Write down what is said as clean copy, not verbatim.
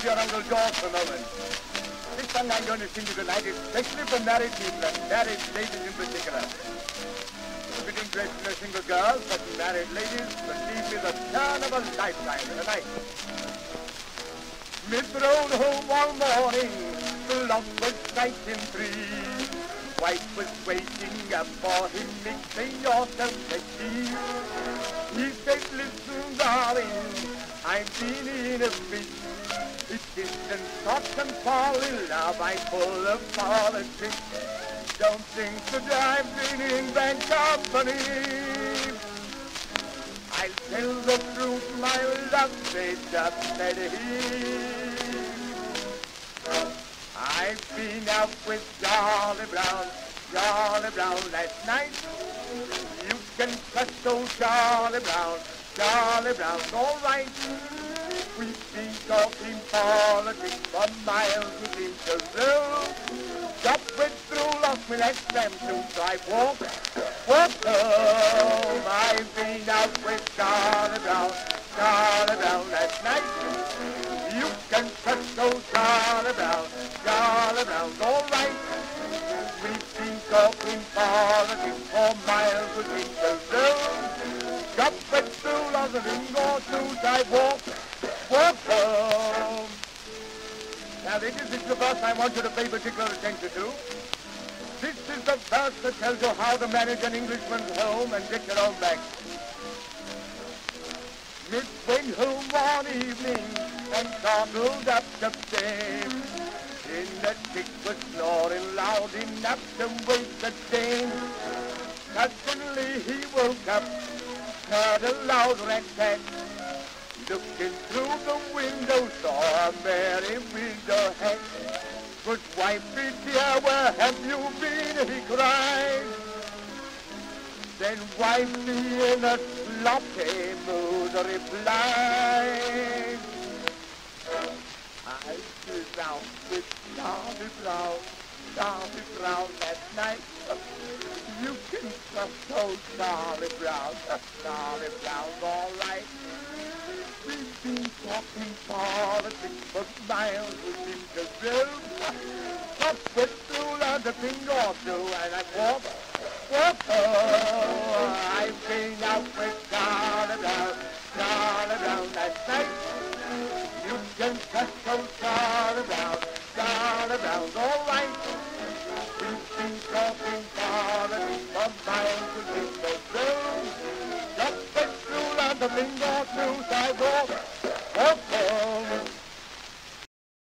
your Uncle George for a moment. This song I'm going to sing you tonight is especially for married people and married ladies in particular. If it interests no single girls, but married ladies, believe me, the turn of a lifetime in a night. Miss rode home one morning, the lock was striking 3. Wife was waiting up for him, mixing yourself a tea. He said, listen, darling, I've been in a fit. It isn't thoughts and fall in love, I'm full of politics. Don't think that I've been in bad company. I'll tell the truth, my love, they just said he. I've been out with Charlie Brown last night. You can trust old Charlie Brown's all right. We've been talking politics for miles with interview. Job went through, lost me last time to drive, walk home. I've been out with Charlie Brown last night. You can trust old Charlie Brown's all right. We've been talking politics for miles with interview. Job went through, lost a ring or two, drive, walk home. Now, ladies, this is the verse I want you to pay particular attention to. This is the verse that tells you how to manage an Englishman's home and get your own back. Miss went home one evening and trundled up the stairs. In the chick was snoring loud enough to wake the dame. Suddenly he woke up, heard a loud rat-tat. Looking through the window, saw a merry widow hat. Good wifey dear, where have you been? He cried. Then wifey in a sloppy mood replied, I was out with Charlie Brown last night. You can trust old Charlie Brown's all right. We've been talking politics for miles with him to do. Up with through and a finger or two, and I walk home. I've been out with Charlie Brown last night. You can trust old Charlie Brown's all right. We've been talking politics for miles with him to do. Up with through and a finger or two.